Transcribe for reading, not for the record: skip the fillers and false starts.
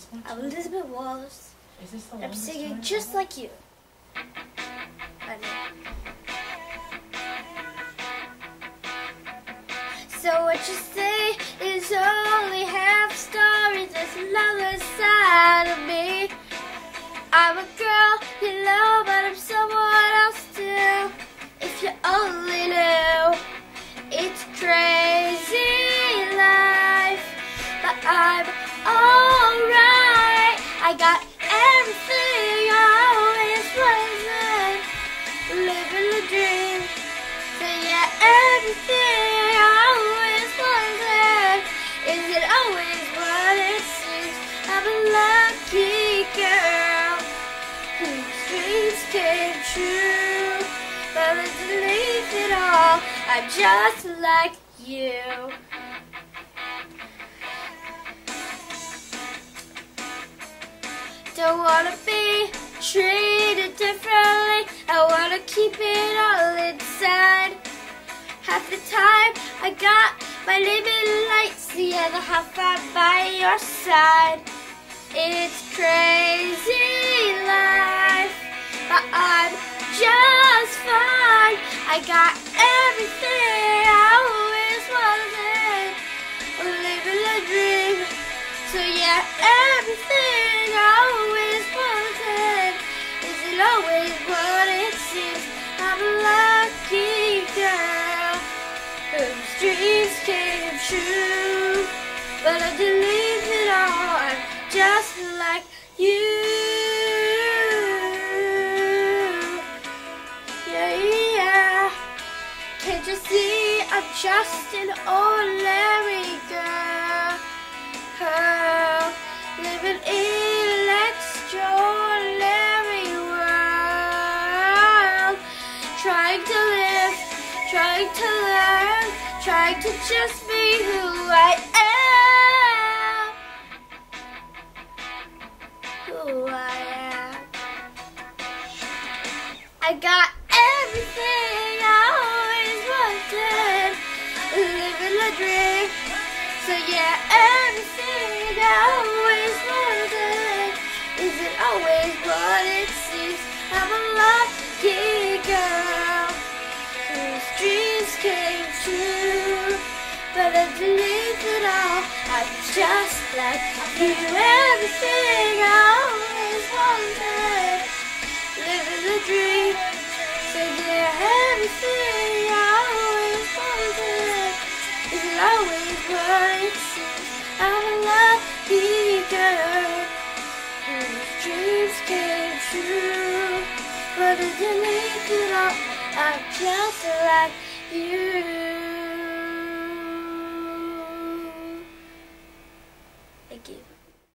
I'm Elisabeth Wallace. Is this the I'm longest singing time just ever? like you. I know. So what you say is only half story. There's another side of me. I'm a girl you love, but I'm someone else too. If you only knew, it's crazy life, but I'm alright. I got everything I always wanted, living the dream. So yeah, everything I always wanted. Is it always what it seems? I'm a lucky girl whose dreams came true. But underneath it all, I'm just like you. Don't wanna be treated differently. I wanna keep it all inside. Half the time I got my living lights, the other half I'm by your side. It's crazy life, but I'm just fine. I got everything I always wanted, living a dream. So yeah, everything I always wanted. Is it always what it seems? I'm a lucky girl whose dreams came true. But underneath it all, I'm just like you. Yeah. Can't you see I'm just an ordinary girl, living in an extraordinary world, trying to live, trying to learn, trying to just be who I am, who I am. I got everything I always wanted, living a dream. So yeah, everything I always wanted. Is it always what it seems? I'm a lucky girl whose dreams came true. But underneath it all, I'm just like you. Everything I always wanted, living the dream. So yeah, everything I always wanted. Is it always what it seems? I'm a lucky girl whose dreams came true. But underneath it all, I'm just like you.